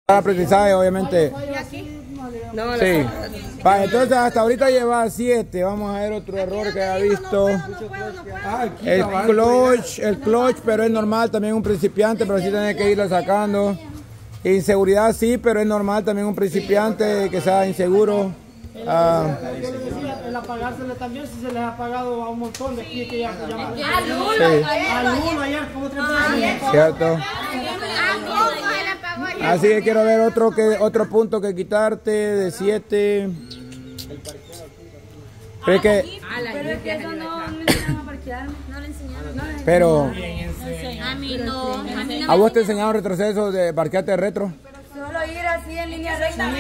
Aprendizaje, obviamente. No, sí. Vale, entonces hasta ahorita lleva 7. Vamos a ver otro error que ha visto. El clutch, pero es normal, también un principiante, pero sí tiene que irlo sacando. Inseguridad sí, pero es normal también un principiante que sea inseguro. El apagársele también, si se les ha apagado a un montón de aquí que ya al uno ayer, como cierto. Así que quiero ver otro punto que quitarte de 7. Pero es que eso no me enseñaron a parquearme, no le enseñaron. Pero a mí no. ¿A vos te enseñaron retroceso de parquearte de retro? Solo ir así en línea recta.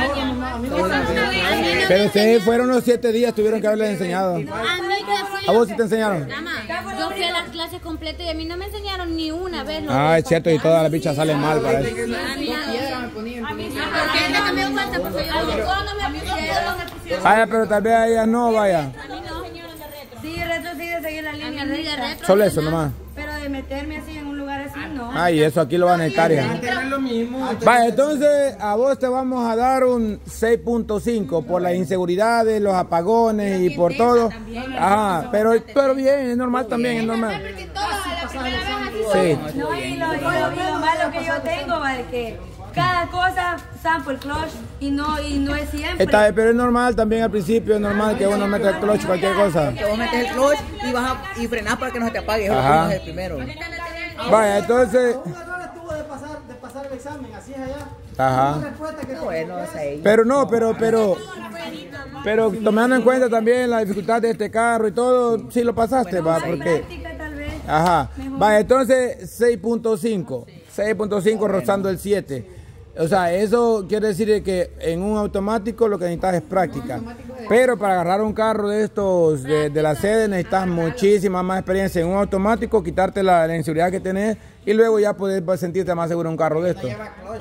Pero ustedes fueron los 7 días, tuvieron que haberles enseñado. ¿A vos sí te enseñaron? Yo fui a las clases completas y a mí no me enseñaron ni una vez. Ah, es cierto, y todas las bichas salen mal para eso. Vaya, pero tal vez a ellas no, vaya. Sí, retro sí de seguir la línea recta. Solo eso nomás. Pero de meterme así en un lugar así, no. Ay, eso aquí lo van a necesitar ya. Vaya, entonces a vos te vamos a dar un 6.5 por las inseguridades, los apagones y por todo. Ajá, pero bien, es normal también, es normal. Sí. No, y lo malo que yo tengo, vale, que cada cosa zampo el clutch y no es siempre. Pero es normal también al principio, es normal que uno meta el clutch, cualquier cosa. Que vos metes el clutch y frenás para que no se te apague, eso es el primero. Vaya, entonces... Un error estuvo de pasar el examen, así es allá. Ajá. Bueno, pero tomando en cuenta también la dificultad de este carro y todo, sí lo pasaste, va, porque... Ajá. Vaya, entonces 6.5 rozando el 7. O sea, eso quiere decir que en un automático lo que necesitas es práctica. Pero para agarrar un carro de estos, de la sede, necesitas muchísima más experiencia. En un automático, quitarte la inseguridad que tenés y luego ya poder sentirte más seguro en un carro de estos.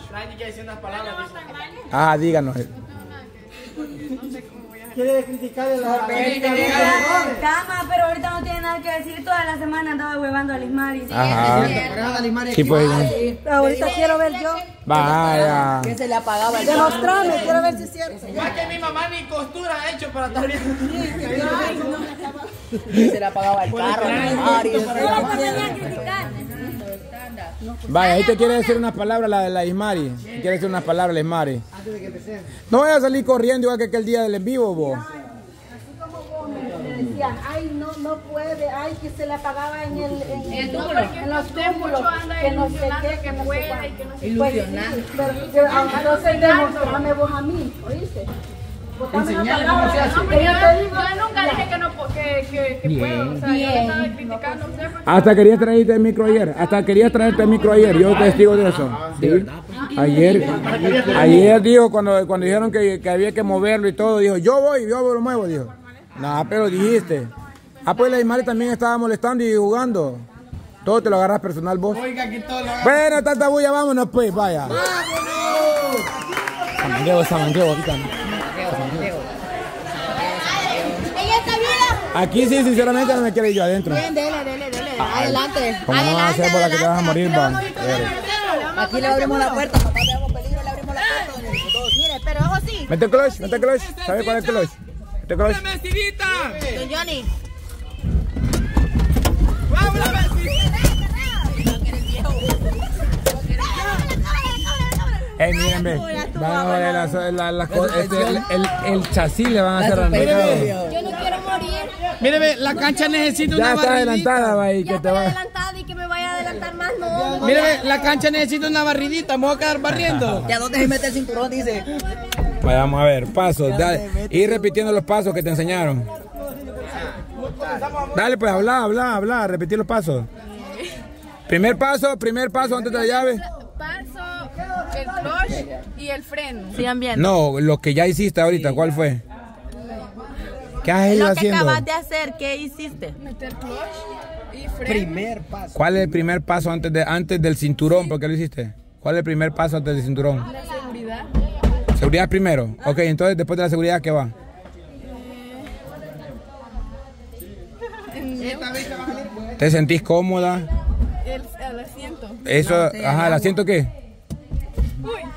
Ah, díganos. Quiere criticar la cama, pero ahorita no tiene nada que decir. Toda la semana andaba huevando a Lismari. Ajá. Sí, pues. Ahorita quiero ver yo. Vaya. Que se le apagaba el Demostrame, quiero ver si es cierto. Más que mi mamá ni costura ha hecho para estar bien. Que se le apagaba el carro. Vaya, ahí te quiere decir unas palabras la Ismari. Quiere decir unas palabras la Ismari. No voy a salir corriendo igual que aquel día del en vivo, vos. Así como vos me decían, ay, no puede, ay, que se le apagaba en los túmulos, que no sé qué, que pueda y que no sé qué. Ilusionante. Pero entonces demostrame vos a mí, ¿oíste? Enseñale cómo se hace. Yo nunca dije que no puedo, o sea, yo estaba criticando. Hasta querías traerte el micro ayer, yo testigo de eso. ¿Sí? Ayer dijo, cuando dijeron que había que moverlo y todo, dijo, yo lo muevo, dijo. Nada, pero dijiste. Pues la Ismari también estaba molestando y jugando. Todo te lo agarras personal vos. Bueno, tanta bulla, vámonos pues, vaya. Samangueo, ahorita. Aquí sí, sinceramente no me quiero ir yo adentro. Bien, dele. Adelante. ¿Cómo no vas a hacer por la que te vas a morir, va? Aquí le abrimos la puerta, papá, tenemos peligro, le abrimos la puerta. Mire, pero ojo sí. Mete clutch. ¿Sabes cuál es el clutch? Mete clutch. ¡La mesivita! Don Johnny. ¡Vamos la mesivita! Miren, ve. Van a ver el chasis le van a hacer al mercado. Yo no quiero morir. Míreme, la cancha necesita una barridita. Ya está adelantada, va, y que te va. Adelantada y que me vaya a adelantar más, no. Míreme, la cancha necesita una barridita, me voy a quedar barriendo. ¿Ya dónde se mete el cinturón? Dice. Vamos a ver, pasos. Dale, ir repitiendo los pasos que te enseñaron. Dale, pues, habla, repetir los pasos. Primer paso antes de la llave. Paso, el clutch y el freno. Sigan bien. No, lo que ya hiciste ahorita, ¿cuál fue? ¿Qué has ido haciendo? Lo que acabas de hacer, ¿qué hiciste? Meter clutch y freno. Primer paso. ¿Cuál es el primer paso antes del cinturón? ¿Por qué lo hiciste? ¿Cuál es el primer paso antes del cinturón? La seguridad. Seguridad primero. Ok, entonces después de la seguridad, ¿qué va? ¿Te sentís cómoda? El asiento. Eso, ajá, ¿el asiento qué? Uy.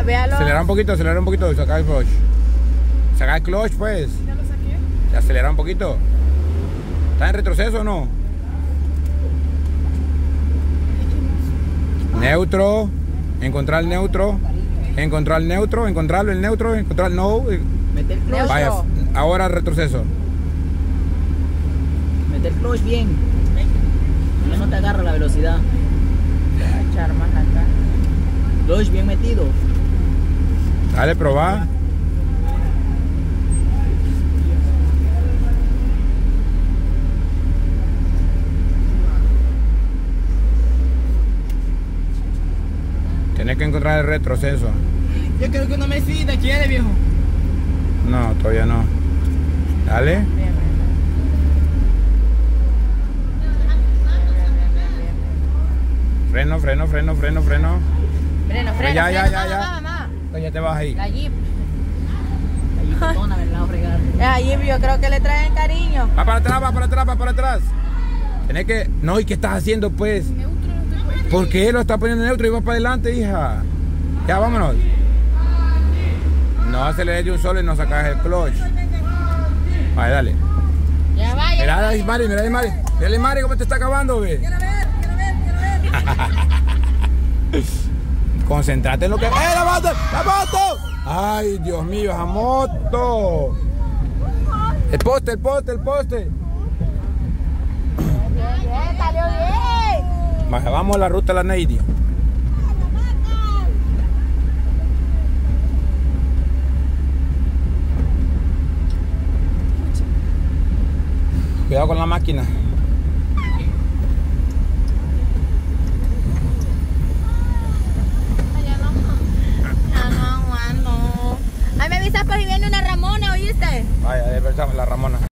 véalo. Acelera un poquito y saca el clutch. Saca el clutch, pues. Ya lo saqué. Acelera un poquito. ¿Está en retroceso o no? Neutro. Encontrar el neutro. Encontrar el neutro. Encontrarlo, el neutro. Encontrar no. Mete el clutch. Vaya, ahora retroceso. Mete el clutch bien. No te agarra la velocidad. Echar más acá. Clutch bien metido. Dale, probá. Tienes que encontrar el retroceso. Yo creo que una mesita quiere, viejo. No, todavía no. Dale. Freno. Freno. Ya te vas ahí. La Jeep. La Jeep tona, ¿verdad? Fregar. La Jeep yo creo que le traen cariño. Va para atrás. Tienes que... No, ¿y qué estás haciendo, pues? ¿Por qué lo estás poniendo neutro y vas para adelante, hija? Ya, vámonos. No aceleres de un solo y no sacas el clutch. Vale, dale. Ya vaya. Mira ahí, Mari. Mira, Mari, cómo te está acabando, ve. Quiero ver. Concéntrate en lo que... ¡La moto! ¡Ay, Dios mío, esa moto! El poste. Bien, salió bien. Vamos a la ruta de la Neidy. Cuidado con la máquina. Ay, me avisas por si viene una Ramona, ¿oíste? Vaya, de verdad, la Ramona.